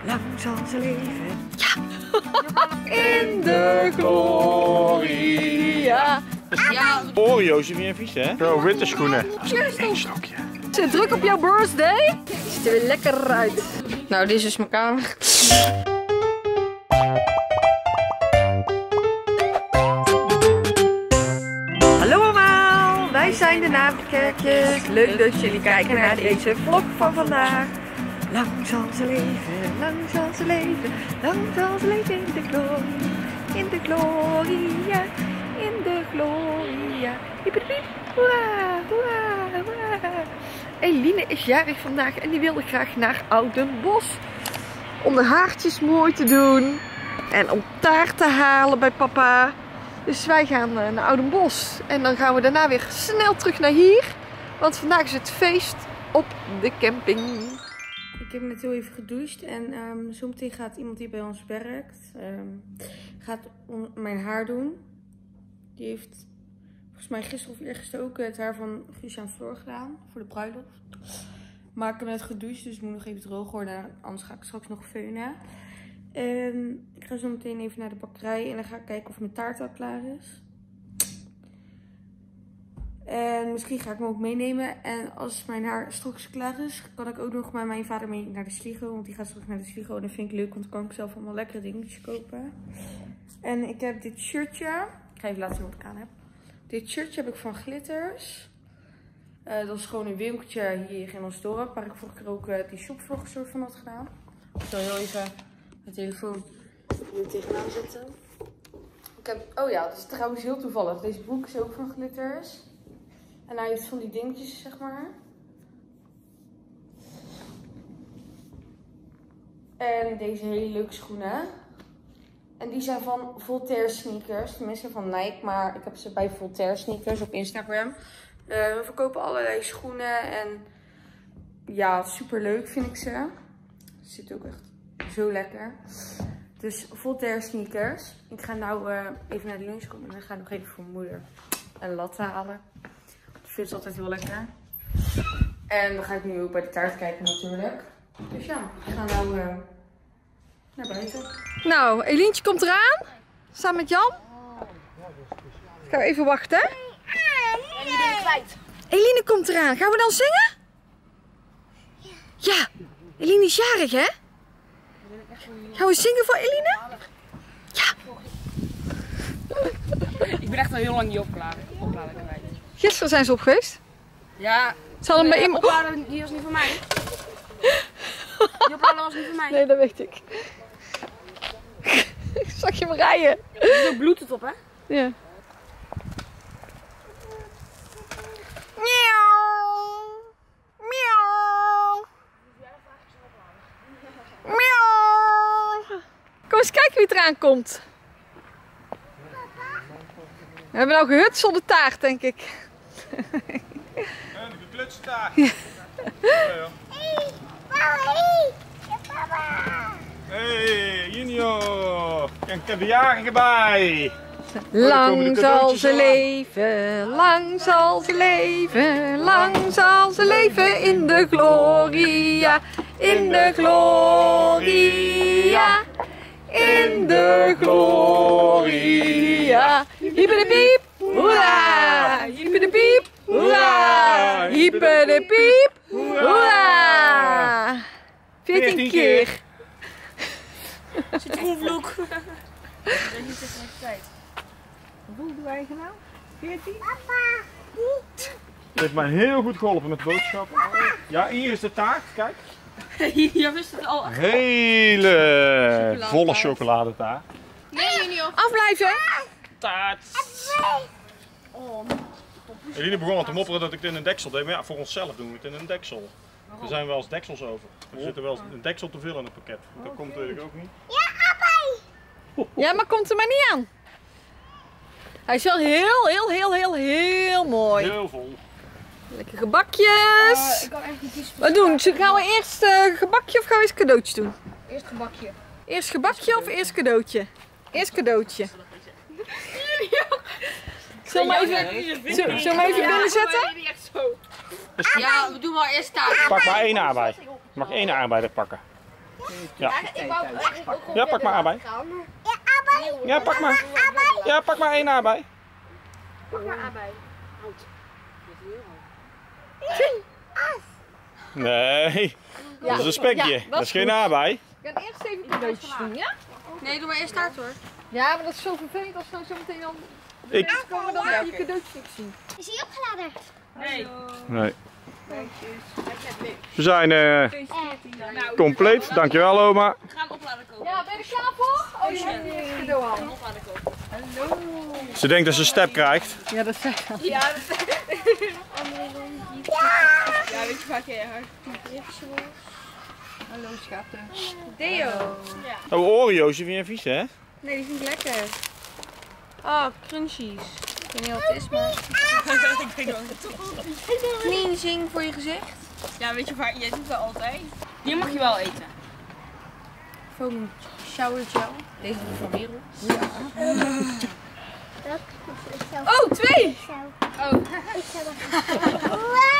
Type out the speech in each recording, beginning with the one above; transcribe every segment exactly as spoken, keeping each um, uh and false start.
lang zal ze leven. Ja! In de gloria. Ja. Oreo's zijn niet vies, hè? Zo, witte schoenen. Cheers Eén stokje. Zit druk op jouw birthday? Ziet er weer lekker uit. Nou, dit is dus mijn kamer. Hallo allemaal, wij zijn de Navikerkjes. Leuk dat jullie kijken naar deze vlog van vandaag. Lang zal ze leven, lang zal ze leven, lang zal ze leven in de glorie. In de gloria, in de gloria. Hiepiepiep, hoera, hoera, hoera. Eline is jarig vandaag en die wilde graag naar Oudenbosch. Om de haartjes mooi te doen en om taart te halen bij papa. Dus wij gaan naar Oudenbosch en dan gaan we daarna weer snel terug naar hier. Want vandaag is het feest op de camping. Ik heb net heel even gedoucht en um, zometeen gaat iemand die bij ons werkt, um, gaat mijn haar doen. Die heeft volgens mij gisteren of eergisteren ook het haar van Guusje aan Floor gedaan voor de bruiloft. Maar ik heb net gedoucht, dus het moet nog even droog worden, anders ga ik straks nog veunen. En ik ga zo meteen even naar de bakkerij en dan ga ik kijken of mijn taart al klaar is. En misschien ga ik hem ook meenemen. En als mijn haar straks klaar is, kan ik ook nog met mijn vader mee naar de Sligo. Want die gaat straks naar de Sligo en dat vind ik leuk, want dan kan ik zelf allemaal lekkere dingetjes kopen. En ik heb dit shirtje. Ik ga even laten zien wat ik aan heb. Dit shirtje heb ik van Glitters. Uh, dat is gewoon een winkeltje hier in ons dorp, waar ik vorige keer ook uh, die shopvlog soort van had gedaan. Ik zal heel even mijn telefoon hier tegenaan zetten. Ik heb, oh ja, dat is trouwens heel toevallig. Deze broek is ook van Glitters. En hij heeft van die dingetjes, zeg maar. En deze hele leuke schoenen. En die zijn van Voltaire Sneakers. Tenminste van Nike, maar ik heb ze bij Voltaire Sneakers op Instagram. Uh, we verkopen allerlei schoenen en ja, super leuk vind ik ze. Het zit ook echt zo lekker. Dus Voltaire Sneakers. Ik ga nou uh, even naar de lunchroom en dan ga ik nog even voor mijn moeder een latte halen. Ik vind het altijd heel lekker. En dan ga ik nu ook bij de taart kijken natuurlijk. Dus ja, ik ga nou uh, naar buiten. Nou, Elientje komt eraan. Samen met Jan. Gaan we even wachten. En je bent kwijt. Eline komt eraan. Gaan we dan zingen? Ja. Eline is jarig, hè? Gaan we zingen voor Eline? Ja. Ik ben echt al heel lang niet opgeladen. Opladen kwijt. Gisteren zijn ze op geweest. Ja. Ze hadden bij de iemand. opladen, die was niet van mij. Die opladen was niet van mij. Nee, dat weet ik. Zag je me rijden? Er is ook Bluetooth op, hè? Ja. Kom eens kijken wie eraan komt. We hebben nou gehut zonder taart, denk ik. Een geklutste taart. Ja. Hey, Junior. Kijk, ik heb de jarige bij. Lang zal ze leven, lang zal ze leven, lang zal ze leven in de gloria, in de gloria, in de gloria. Hiepiedepiep, hoera! Hiepiedepiep, hoera! Hiepiedepiep, hoera! Veertien keer. Citroenvloek. Hoeveel doe wij nou? veertien? Het heeft mij heel goed geholpen met boodschappen. Ja, hier is de taart, kijk. Je wist het al. Hele volle chocoladetaart. Nee, Junior. Afblijven! Taart. Eline begon al te mopperen dat ik het in een deksel deed, maar ja, voor onszelf doen we het in een deksel. Er zijn wel eens deksels over. Er zit er wel eens een deksel te veel in het pakket. Dat komt natuurlijk ook niet. Ja, maar komt er maar niet aan. Hij is wel heel, heel, heel, heel, heel mooi. Heel vol. Lekker gebakjes. Uh, ik kan echt niet kiezen. Wat doen? Gaan we eerst uh, gebakje of gaan we eerst cadeautjes doen? Eerst gebakje. Eerst gebakje of eerst cadeautje? Eerst cadeautje. Zullen we maar even, zullen we maar even binnen zetten? Ja, we doen wel eerst taart. Pak maar één aardbei. Je mag één aardbei er pakken. Ja. Ik wou eigenlijk ook Ja, pak maar aardbei. Ja, pak maar. Ja, pak maar één aardbei. Pak maar aardbei. Nee, dat is een spekje. Ja, dat is dat is geen goed. aardbei. Ik ga eerst even cadeautjes doen, ja? Nee, doe maar eerst taart hoor. Ja, maar dat is zo vervelend als we zo meteen dan Ik. komen dan je cadeautjes niet zien. Is hij opgeladen? Nee. Nee. We zijn uh, compleet. Dankjewel, oma. We gaan opladen kopen. Ja, ben je er klaar voor? Oh, je hebt niet cadeau al. Opladen kopen. Ze denkt dat ze een step krijgt. Ja, dat zeg ik. Ja, dat Ja, weet je vaak je hart. Hallo schatten. Deo. Oh, Oreo's, die vind je vies, hè? Nee, die vind ik lekker. Oh, crunchies. Ik weet niet wat het is, maar... Ik weet wel. Cleansing voor je gezicht. Ja, weet je waar? Jij doet dat altijd. Die mag je wel eten. Foam shower gel. Deze is van Merel. Oh, twee! Oh. Ik zou wel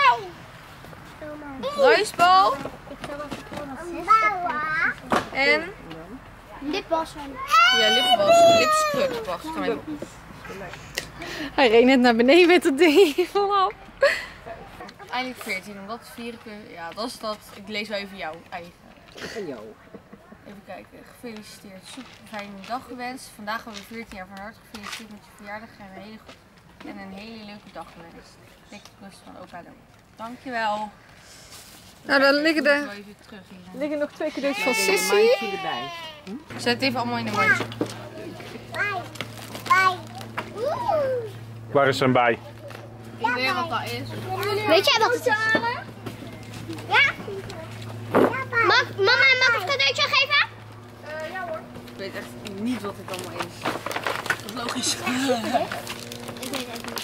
Ruisbal Ik zou wel en... lipbalsem. Ja, lippenwas. Lipscrub. Wacht, ga maar even. Hij reed net naar beneden met het ding vanaf. Eindelijk veertien, omdat vieren kunnen. Ja, dat is dat. Ik lees wel even jouw eigen. Even kijken. Gefeliciteerd. Super fijne dag gewenst. Vandaag hebben we veertien jaar van harte gefeliciteerd met je verjaardag. En een hele, en een hele leuke dag gewenst. Dikke kus van opa Lo. Dankjewel. Nou, dan liggen er even terug hier. liggen nog twee cadeautjes van Sissy. Zet het even allemaal in de mandje. Bij. Bij. Waar is zijn bij? Ik weet wat dat is. Weet jij wat het is? Ja? Mag, mama, mag ik een cadeautje geven? Ik weet echt niet wat dit allemaal is. Dat is logisch. Ik weet het niet.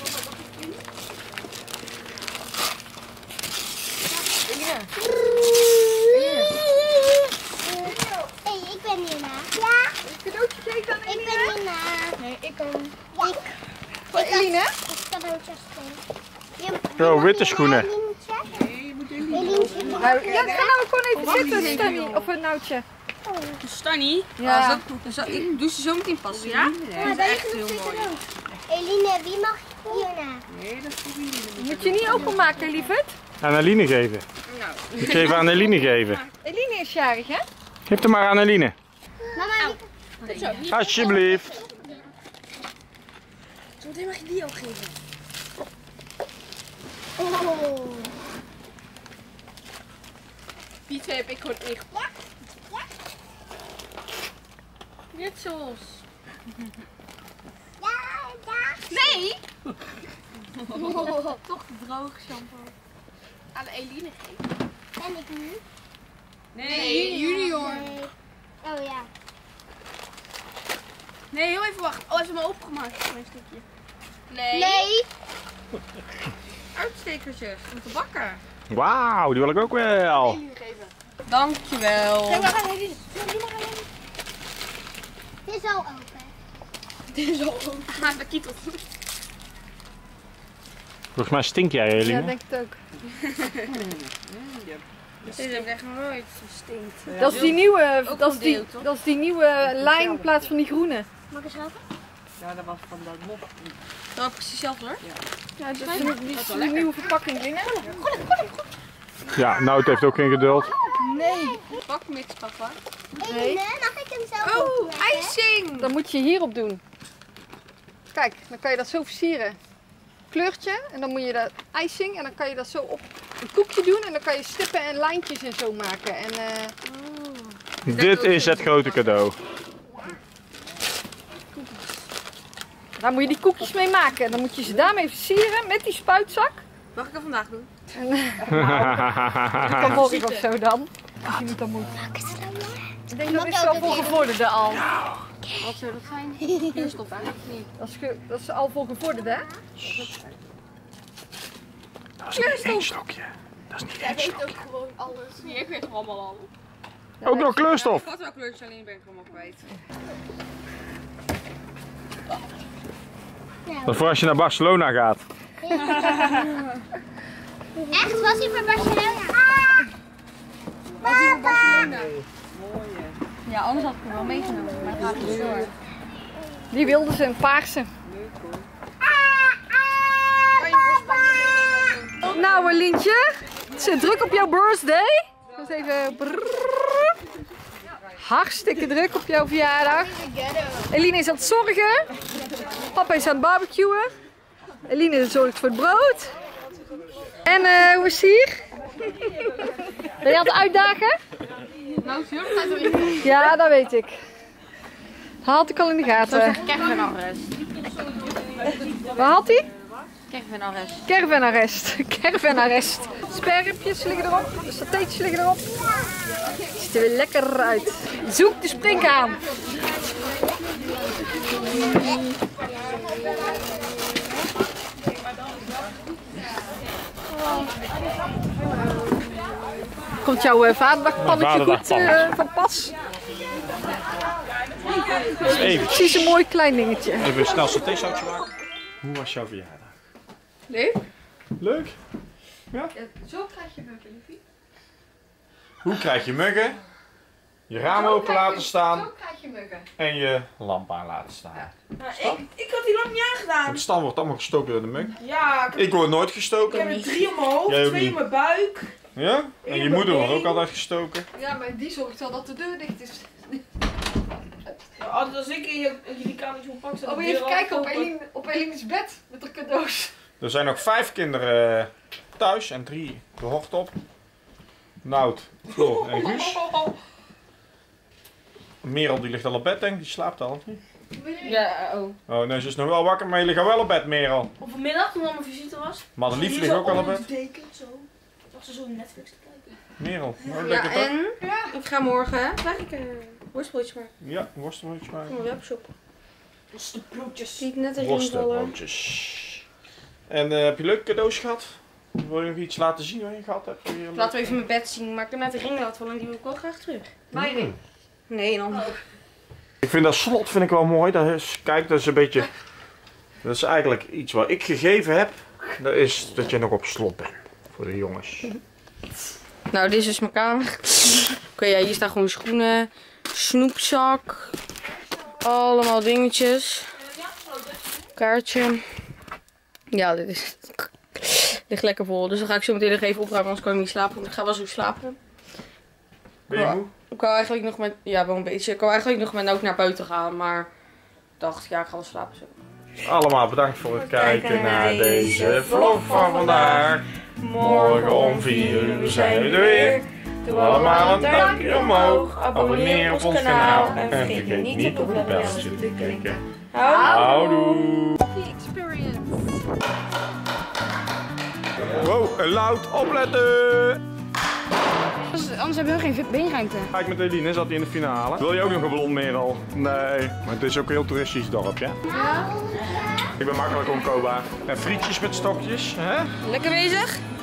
Hey, ik ben Nina. Ja? Cadeautje geven aan Ik ben Nina. Nee, ik kan. Ik. Voor Eline? Ik cadeautjes geven. Zo, witte schoenen. Elientje. Ja, ga nou gewoon even zitten, Stanny. Of een nootje. Stanny. Ja, dus ik doe ze zo meteen pas. Ja? Ja, dat is echt heel mooi. Eline, wie mag hierna? Moet je niet openmaken, lieverd? Aan Eline geven. Ik geef aan Eline geven. Eline is jarig, hè? Geef hem maar aan Eline. Mama, Alsjeblieft. Zometeen mag je die ook geven. oh. Die twee heb ik gewoon ingepakt. Net zoals. Ja, ja. Nee! Toch droog shampoo. Aan Eline geven. Ben ik nu? Nee, junior. Nee. Oh ja. Nee, heel even wachten. Oh, even maar opengemaakt. Mijn stukje. Nee. Nee. Uitstekertjes om te bakken. Wauw, die wil ik ook wel. Eline geven. Dankjewel. Kijk maar aan Eline. Dit is al open. Dit is al open. Ah, dat kietelt. Volgens mij stink jij, Ja, Eline. denk het ook. Dit heb ik echt nog nooit gestinkt. Dat is die nieuwe, Ook dat is een die, deel, toch? dat is die nieuwe lijn in plaats van die groene. Mag ik eens helpen? Dat is precies hetzelfde hoor. Ja, dat is een, die, is een nieuwe verpakking binnen. Ja, nou, het heeft ook geen geduld. Nee. Bakmix, papa. Eline, mag ik hem zelf Oh, opmaken? ijsing! Dan moet je hierop doen. Kijk, dan kan je dat zo versieren. Kleurtje en dan moet je dat icing en dan kan je dat zo op een koekje doen en dan kan je stippen en lijntjes en zo maken. En, eh, Dit is het grote cadeau. daar moet je die koekjes mee maken. En dan moet je ze daarmee versieren met die spuitzak. Mag ik dat vandaag doen? Dat kan morgen of zo dan. Als je niet dan moet. Ik denk dat is wel voor gevorderden al. Wat zou dat zijn? Kleurstof eigenlijk niet. Dat is, ge- dat is al voor gevorderden, hè? Dat is niet één slokje. Dat is niet één Weet slokje. ook gewoon alles. Nee, ik weet toch allemaal al. Ook nog kleurstof. Ik had wel kleurtjes, alleen ben ik helemaal kwijt. Dat is voor als je naar Barcelona gaat. Echt? Was hij voor Barcelona? Ah! Papa! Ja, anders had ik hem wel meegenomen, maar het gaat niet door. Die wilde ze een paarse. Nou, Lientje, het zit druk op jouw birthday. Dus even. Brrr. Hartstikke druk op jouw verjaardag. Eline is aan het zorgen. Papa is aan het barbecuen. Eline zorgt voor het brood. En uh, hoe is het hier? Ben je aan het uitdagen? Nou, zo gaat er in. Ja, dat weet ik. Had ik al in de gaten. Caravanarrest. Waar had hij? Caravanarrest. Caravanarrest. Caravanarrest. Sperripjes liggen erop. Satéetjes liggen erop. Ziet er weer lekker uit. Zoek de springhaan. Komt jouw uh, vaderdagpannetje goed uh, van pas? Even. Precies een mooi klein dingetje. Even snel een satésausje maken. Hoe was jouw verjaardag? Leuk? Leuk? Ja? Zo krijg je muggen, liefie. Hoe krijg je muggen? Je raam open laten staan Zo krijg je muggen. en je lamp aan laten staan. Nou, ik, ik had die lang niet aangedaan. Het stand wordt allemaal gestoken door de mug. Ja, ik, Ik word nooit ik gestoken. heb er drie op mijn hoofd, Jij ook twee niet. in mijn buik. Ja? En je moeder wordt ook altijd gestoken. Ja, maar die zorgt wel dat de deur dicht is. Ja, altijd als ik in je- in jullie kamertje moet pakken, Oh, moet je even kijken op, Eline, op Eline's bed met haar cadeaus. Er zijn nog vijf kinderen eh, thuis en drie de hocht op. Nout, Floor en Guus. Merel die ligt al op bed denk ik, die slaapt al of niet? Ja, oh. Oh nee, ze is nog wel wakker, maar je ligt al wel op bed Merel. Of vanmiddag, toen allemaal visite was. Madelief Die ligt zo ook al op onder bed. de deken, zo. Lag ze zo op Netflix te kijken. Merel, nou, Ja, lekker toch? en ik ga morgen, zeg ik, uh, worstbroodjes maken. Ja, worstelbroodjes Van maken. mijn webshop. Worstenbroodjes. Die ik net erin vallen. Worstenbroodjes. En uh, heb je leuke cadeaus gehad? Wil je nog iets laten zien wat je gehad hebt? Wil je Laten we even mijn bed zien, maar ik heb net een ring laten vallen en die wil ik wel graag terug. Mijn ding. Nee, dan. Ik vind dat slot vind ik wel mooi. Dat is, kijk, dat is een beetje. Dat is eigenlijk iets wat ik gegeven heb. Dat is dat je nog op slot bent. Voor de jongens. Nou, dit is dus mijn kamer. Oké, ja, hier staan gewoon schoenen, snoepzak, allemaal dingetjes. Kaartje. Ja, dit is. Ligt lekker vol. Dus dan ga ik zo meteen nog even opruimen, anders kan ik niet slapen. Want ik ga wel zo slapen. Ben je moe? Ik wou eigenlijk nog met. Ja, wel een beetje. Ik wou eigenlijk nog met Nook naar buiten gaan, maar. Ik dacht, ja, ik ga wel slapen zo. Allemaal bedankt voor het kijken naar deze vlog van vandaag. Morgen om vier uur zijn we er weer. Doe allemaal een duimpje omhoog. Abonneer op ons kanaal. En vergeet niet op het belletje te klikken. Houdoe! Experience. Wow, luid opletten! Anders hebben we geen beenruimte. Kijk met Eline, zat hij in de finale. Wil je ook nog een ballon meer al? Nee, maar het is ook een heel toeristisch dorp, ja? Ja. Ik ben makkelijk omkoopbaar. En frietjes met stokjes, hè? Lekker bezig?